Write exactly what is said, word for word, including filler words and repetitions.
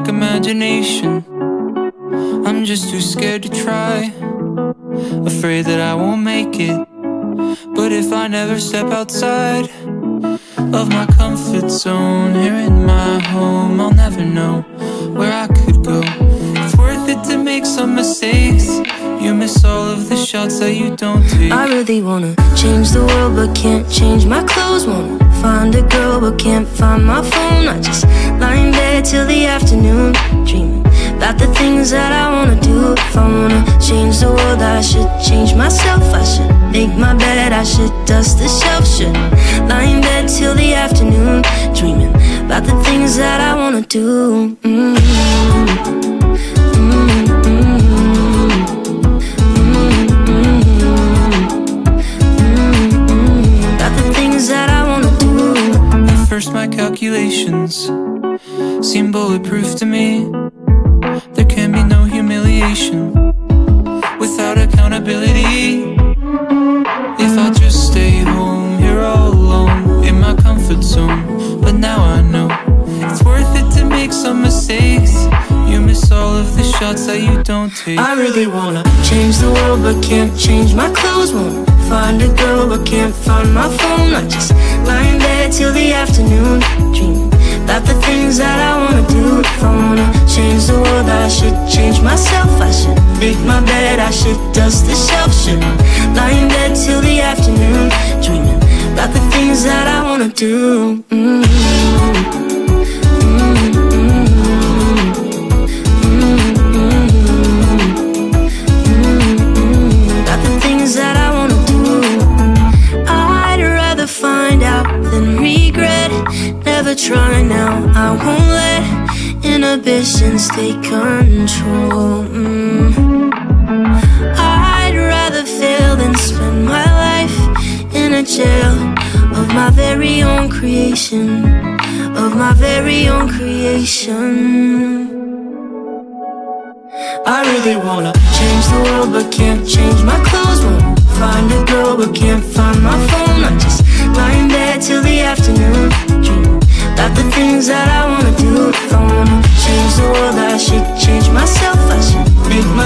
lack imagination. I'm just too scared to try, afraid that I won't make it. But if I never step outside of my comfort zone, here in my home, I'll never know where I could go. It's worth it to make some mistakes. You miss all of the shots that you don't take. I really wanna change the world but can't change my clothes. Wanna find a girl but can't find my phone. I just lie in bed till the afternoon, dreaming about the things that I wanna do. If I wanna change the world, I should change myself. I should make my bed, I should dust the shelf. Shouldn't lie in bed till the afternoon, dreaming about the things that I wanna do. mm-hmm. First, my calculations seem bulletproof to me. There can be no humiliation without accountability. If I just stay home here all alone in my comfort zone. But now I know it's worth it to make some mistakes. You miss all of the shots that you don't take. I really wanna change the world but can't change my clothes. Wanna find a girl but can't find my phone. I just lie in bed till the afternoon, dreaming about the things that I wanna do. If I wanna change the world, I should change myself. I should make my bed, I should dust the shelf. Shouldn't lie in bed till the afternoon, dreaming about the things that I wanna do. mm-hmm. Try now, I won't let inhibitions take control. mm. I'd rather fail than spend my life in a jail of my very own creation, of my very own creation. I really wanna change the world but can't change my clothes. Wanna find a girl but can't find my phone. I just lie in bed till the afternoon, dreaming about the things that I wanna do. If I wanna change the world, I should change myself. I should make